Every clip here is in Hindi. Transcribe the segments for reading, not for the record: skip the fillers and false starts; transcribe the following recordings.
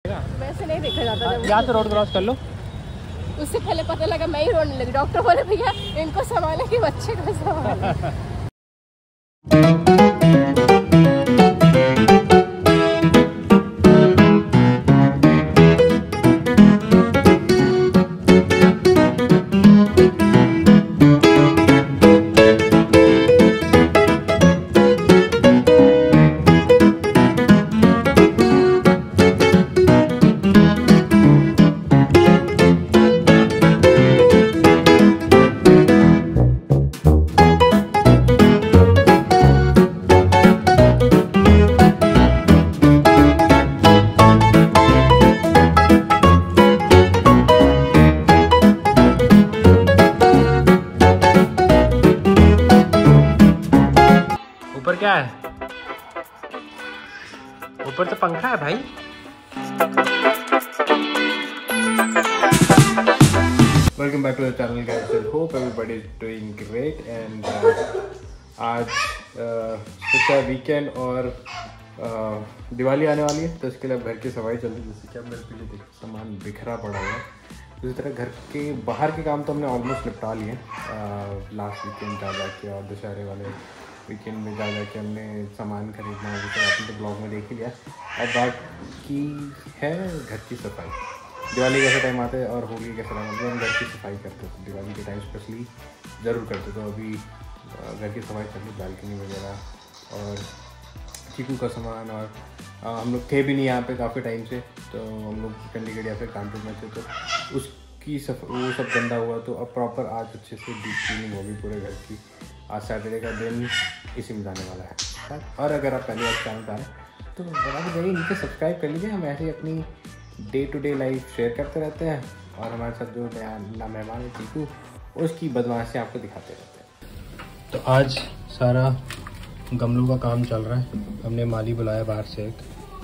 वैसे नहीं देखा जाता। यहाँ से रोड क्रॉस कर लो। उससे पहले पता लगा मैं ही रोने लगी। डॉक्टर बोले भैया इनको संभाले कि बच्चे को संभाले। ऊपर क्या है? ऊपर तो पंखा है भाई। Welcome back to the channel guys. I hope everybody is doing great and आज सुबह वीकेंड और दिवाली आने वाली है, तो इसके लिए घर की सफाई चल रही है। जैसे कि आप मेरे पीछे देखो सामान बिखरा पड़ा हुआ है। इसी तरह घर के बाहर के काम तो हमने ऑलमोस्ट निपटा लिए लास्ट वीकेंड जा के और दशहरे वाले वीकेंड में जा के हमने सामान खरीदना है, तो आपने तो ब्लॉग में देख ही लिया। अब बाकी है घर की सफाई। दिवाली कैसा टाइम आता है और होली कैसा टाइम आता है, हम घर की सफाई करते हैं। दिवाली के टाइम स्पेशली ज़रूर करते। तो अभी घर की सफाई कर ली, बालकनी वगैरह और चीकू का सामान। और हम लोग थे भी नहीं यहाँ पे काफ़ी टाइम से, तो हम लोग चंडीगढ़ या फिर कानपुर में थे, तो उसकी वो सब गंदा हुआ। तो अब प्रॉपर आज अच्छे से डीप क्लीनिंग होगी पूरे घर की। आज सैटरडे का दिन इसी में जाने वाला है। और अगर आप पहली बार चैनल पर आए तो बड़ा जाइए नीचे सब्सक्राइब कर लीजिए। हम ऐसे ही अपनी day to day life share करते रहते हैं और हमारे साथ जो नया मेहमान है चीकू, उसकी बदमाशी आपको दिखाते रहते हैं। तो आज सारा गमलों का काम चल रहा है। हमने माली बुलाया बाहर से, एक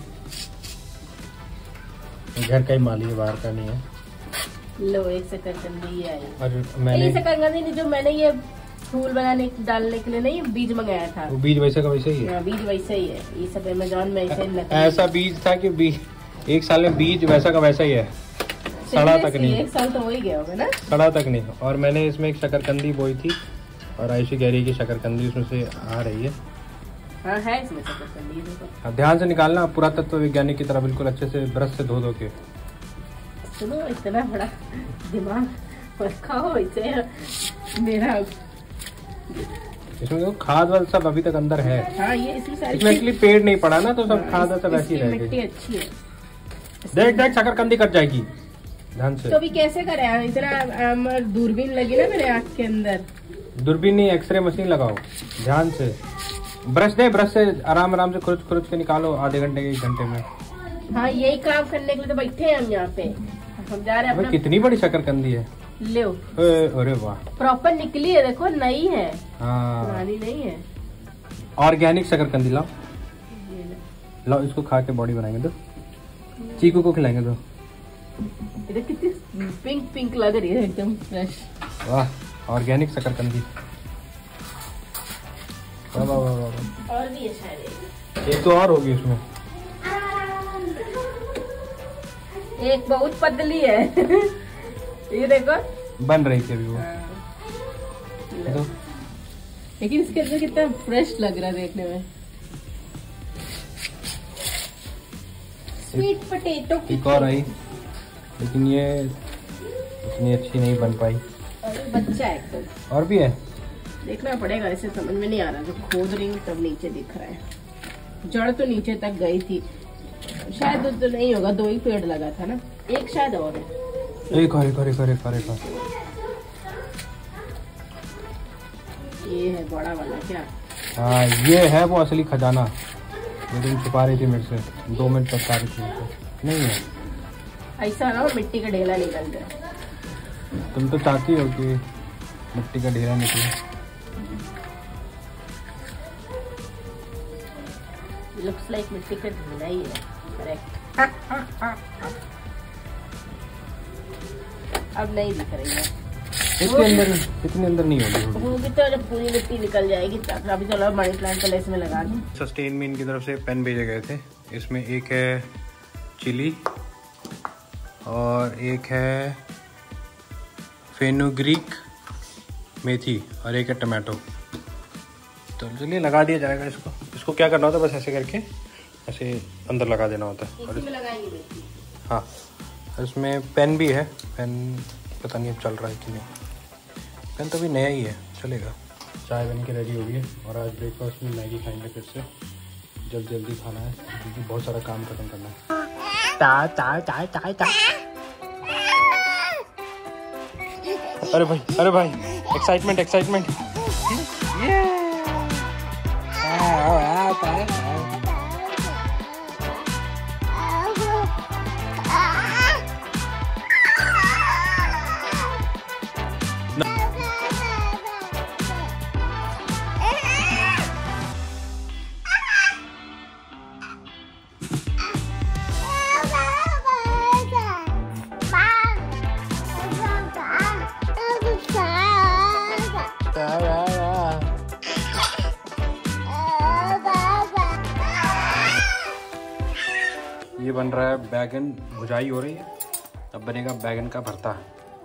घर का ही माली है, बाहर का नहीं है। लो एक शकरकंदी आई। और मैंने शकरकंदी जो मैंने ये फूल बनाने डालने के लिए नहीं बीज मंगाया था, वो बीज वैसे का वैसे ही है। बीज वैसे ही है। ये सब अमेज़न में ऐसा बीज था कि एक साल में बीज वैसा का वैसा ही है, सड़ा तक नहीं। एक साल तो हो ही गया होगा ना, सड़ा तक नहीं। और मैंने इसमें एक शकरकंदी बोई थी और आयुषी कह रही है कि शकरकंदी उसमें से आ रही है। हाँ है इसमें शकरकंदी। हाँ, ध्यान से निकालना, पुरातत्व वैज्ञानिक की तरह बिल्कुल अच्छे से ब्रश से धो के। सुनो इतना बड़ा दिमाग रखा हो इसे मेरा। इसमें तो खाद वाद सब अभी तक अंदर है। हाँ, ये इसमें एक्चुअली पेड़ नहीं पड़ा ना, तो सब खाद सब ऐसी रहेगी। मिट्टी अच्छी है। देख देख शकरकंदी कट जाएगी, ध्यान से। तो अभी कैसे करें? इतना दूरबीन लगी ना मेरे आँख के अंदर। दूरबीन नहीं, एक्सरे मशीन लगाओ ध्यान से। ब्रश दे, ब्रश से आराम आराम से खुरच के निकालो आधे घंटे के 1 घंटे में। हाँ, यही काम करने के लिए तो बैठे हैं हम यहाँ पे। हम जा रहे हैं। कितनी बड़ी शकरकंदी है, ले। अरे वाह, प्रॉपर निकली है, देखो नई है। हाँ, पुरानी नहीं है। ऑर्गेनिक शकरकंदी लाओ। लाओ, इसको खा के बॉडी बनाएंगे। तो चीकू को खिलाएंगे। तो इधर कितनी पिंक पिंक लग रही है, एकदम फ्रेश। वाह, ऑर्गेनिक शकरकंदी। वाह वाह वाह वाह। और भी अच्छा है। एक तो और होगी उसमें, एक बहुत पतली है। ये देखो बन रही थी अभी वो। तो लेकिन इसके अंदर कितना फ्रेश लग रहा है देखने में। स्वीट पोटैटो की एक और आई, लेकिन ये इतनी अच्छी नहीं बन पाई। बच्चा है एकदम। और भी है, देखना पड़ेगा, इसे समझ में नहीं आ रहा। जो खोद रही हूँ तब नीचे दिख रहा है। जड़ तो नीचे तक गई थी शायद। तो नहीं होगा, 2 ही पेड़ लगा था ना, एक शायद और है। एक और ये है बड़ा वाला क्या? हाँ, ये है वो असली खजाना जो तुम छुपा रही थी मेरे से। 2 मिनट तक रही थी। नहीं है ऐसा ना मिट्टी का ढेला निकल जाए। तुम तो चाहती हो कि मिट्टी का ढेला निकले। लुक्स लाइक मिट्टी का ढेला ही है। करेक्ट। अब नहीं दिख रही है। इतने अंदर नहीं होगी। तो जब पूरी मिट्टी निकल जाएगी तब। अभी चलो मनी प्लांट पहले इसमें लगा दूं। सस्टेन में इनकी तरफ से पेन भेजे गए थे। इसमें एक है चिली और एक है फेनुग्रीक मेथी और एक है टमाटो। तो चलिए लगा दिया जाएगा इसको। इसको क्या करना होता है, बस ऐसे करके ऐसे अंदर लगा देना होता है। और हाँ, इसमें पेन भी है। पेन पता नहीं अब चल रहा है कि नहीं। पेन तो भी नया ही है, चलेगा। चाय बन के रेडी हो गई है और आज ब्रेकफास्ट में मैगी खाएंगे फिर से। जल्दी खाना है क्योंकि बहुत सारा काम खत्म करना है। ता ता ता ता ता। अरे भाई एक्साइटमेंट ये ये बन रहा है बैगन, भुजाई हो रही है। अब बनेगा बैगन का भरता।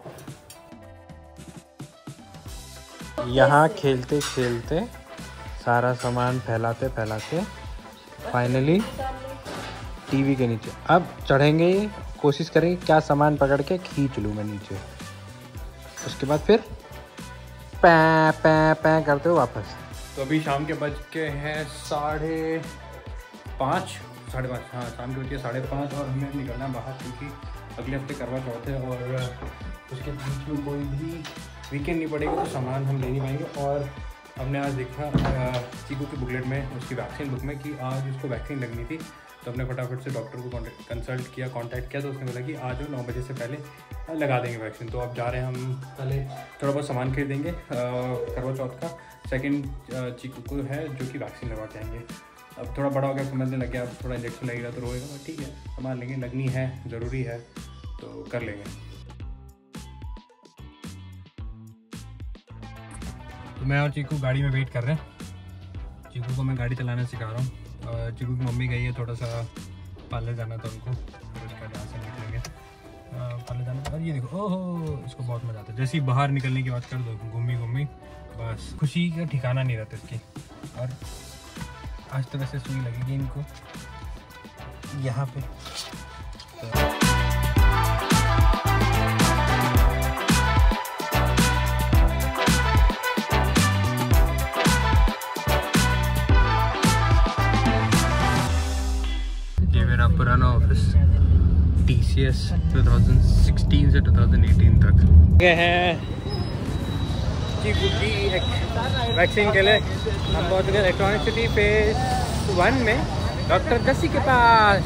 यहाँ खेलते खेलते सारा सामान फैलाते फैलाते फाइनली टीवी के नीचे। अब चढ़ेंगे, कोशिश करेंगे क्या सामान पकड़ के खींच लूँ मैं नीचे। उसके बाद फिर पै पै पै करते हो वापस। तो अभी शाम के बज के हैं 5:30। हाँ, शाम की बज के 5:30 और हमें निकलना बाहर क्योंकि अगले हफ्ते करवा चौथ है और उसके बीच में कोई भी वीकेंड नहीं पड़ेगा तो सामान हम ले नहीं पाएंगे। और हमने आज देखा चीकू की बुकलेट में, उसकी वैक्सीन बुक में कि आज उसको वैक्सीन लगनी थी। तो हमने फटाफट से डॉक्टर को कांटेक्ट किया तो उसने बोला कि आज 9 बजे से पहले लगा देंगे वैक्सीन। तो अब जा रहे हैं हम, पहले थोड़ा बहुत सामान खरीदेंगे करवा चौथ का। सेकंड चीकू को है जो कि वैक्सीन लगवा के आएंगे। अब थोड़ा बड़ा हो गया, समझने लग गया, अब थोड़ा इंजेक्शन लगेगा तो रोएगा, बट ठीक है संभाल लेंगे। लगनी है, ज़रूरी है तो कर लेंगे। तो मैं और चीकू गाड़ी में वेट कर रहे हैं। चीकू को मैं गाड़ी चलाना सिखा रहा हूँ। चीकू की मम्मी गई है, थोड़ा सा पार्लर जाना था उनको, फिर उसके बाद यहाँ से निकलेंगे पार्लर जाना। और ये देखो, ओहो इसको बहुत मज़ा आता है। जैसे ही बाहर निकलने की बात कर दो, घूमी बस खुशी का ठिकाना नहीं रहता इसकी। और आज तो वैसे सुई लगेगी इनको यहाँ पे। ये मेरा पुराना ऑफिस, TCS 2016 से 2018 तक गए हैं चीकू की वैक्सीन के लिए। हम पहुँच गए इलेक्ट्रॉनिक सिटी फेज 1 में डॉक्टर जस्सी के पास।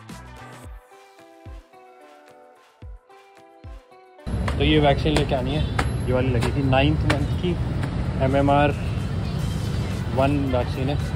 तो ये वैक्सीन लेके आनी है, ये वाली लगी थी 9th मंथ की MMR 1 वैक्सीन है।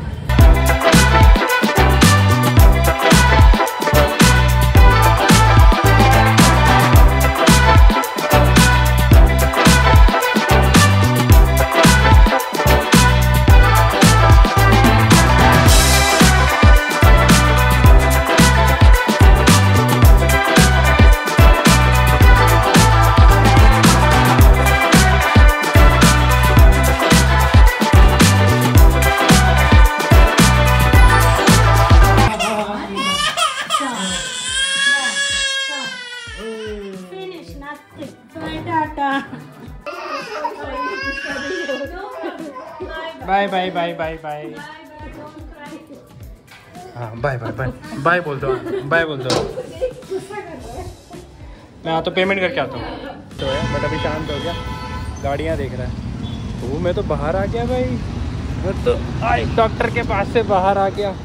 Bye bye bye bye bye. हाँ बाय बाय बाय बाय बोल दो, बाय बोल दो। मैं तो पेमेंट करके आता हूँ। तो है बट अभी शांत हो गया, गाड़ियाँ देख रहा है। तो मैं तो बाहर आ गया भाई, मैं तो डॉक्टर के पास से बाहर आ गया।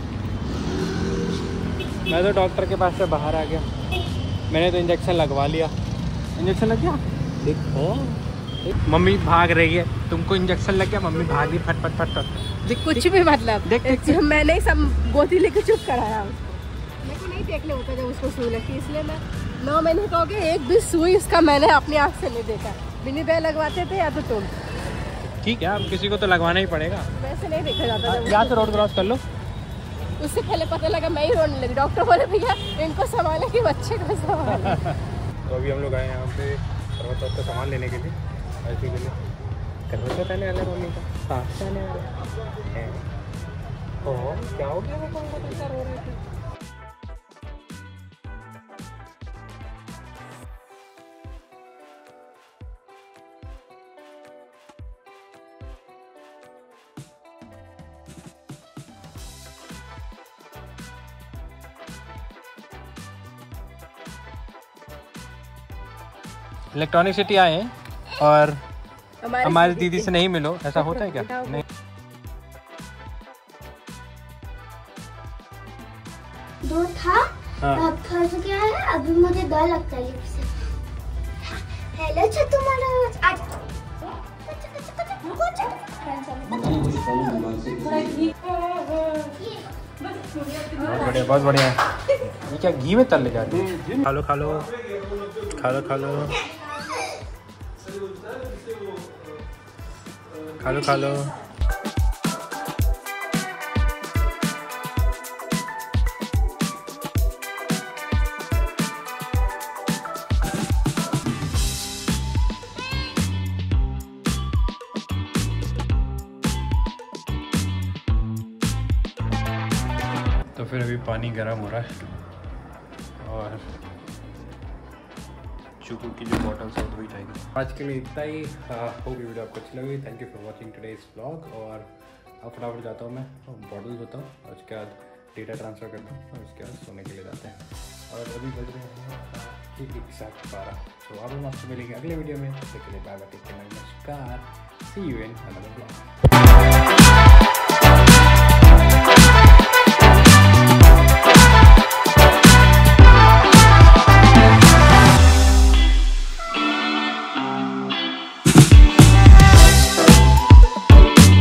मैंने तो इंजेक्शन लगवा लिया। इंजेक्शन लग गया, देखो मम्मी भाग रही है। तुमको इंजेक्शन लग गया, मम्मी भागी फट फट फट फट। कुछ भी मतलब देख मैंने ही सब गोदी लेके चुप कराया उसको। मेरे को नहीं देखने होता जब उसको सुई लगती, इसलिए मैं 9 महीने तो हो गए, एक भी सुई इसका मैंने अपनी आँख से नहीं देखा। बिनी भाई लगवाते थे या तो तुम। ठीक है, अब किसी को तो लगवाना ही पड़ेगा। वैसे नहीं देखा जाता। यहाँ से रोड क्रॉस कर लो। उससे पहले पता लगा मैं ही रोने लगी। डॉक्टर बोले भैया इनको संभाले कि बच्चे को संभाले। तो अभी हम लोग आए यहाँ पे करवा चौथ का सामान लेने के लिए। ऐसे के लिए करवा चौथ आने वाला मम्मी का साथ से आने वाला है। और क्या हो गया वो कौन सा रो रहे थे? इलेक्ट्रॉनिक सिटी आए हैं और हमारी दीदी से नहीं मिलो, ऐसा होता है क्या? नहीं। दो था अब फंस गया है, अभी मुझे डर लगता है लिफ्ट से। हेलो छतु महाराज, आज बहुत बढ़िया। ये क्या घी में तल ले जाते हैं? खा लो खा लो खा लो खा लो खा लो खा लो। तो फिर अभी पानी गर्म हो रहा है और चूकू की जो बॉटल्स है वही चाहिए। आज के लिए इतना ही। होप ये वीडियो आपको अच्छी लगी। Thank you for watching today's vlog. और अब फटाफट जाता हूँ मैं, बॉटल्स होता हूँ और उसके बाद डेटा ट्रांसफ़र करता हूँ और उसके बाद सोने के लिए जाते हैं। और अभी बज रहे हैं ठीक 12:30। तो अब हम आपसे मिलेंगे अगले वीडियो में। तब तक के लिए बाय बाय, टेक केयर, नमस्कार, see you in another vlog.